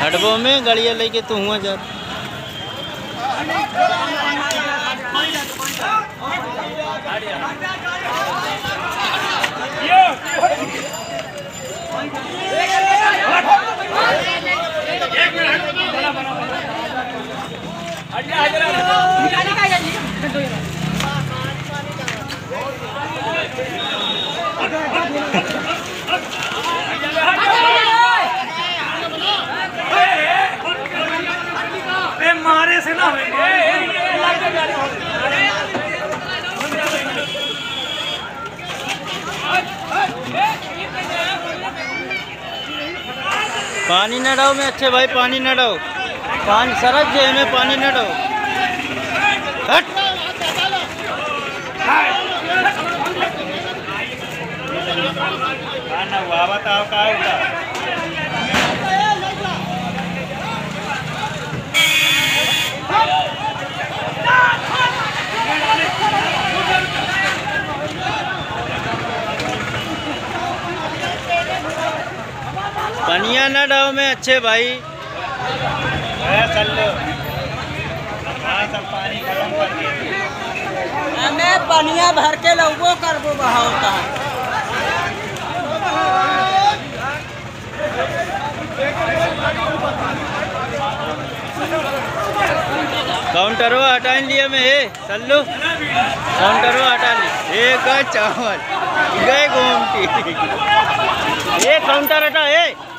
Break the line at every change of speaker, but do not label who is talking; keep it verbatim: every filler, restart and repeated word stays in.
हटबो में गड़िया लेके तू हुआ जा
मारे से ना
पानी न डाओ में अच्छे भाई पानी न डाओ पानी सरक जाए में पानी न डाओ हट बताओ का पनिया न डाओ में अच्छे भाई चल लो सब पानी खत्म करके
हमें पनिया भर के लोगों करबो बहावता
काउंटरो हटा लिया में है सल्लू काउंटरो हटा ली एक चावल गए गोमती ये काउंटर हटा है।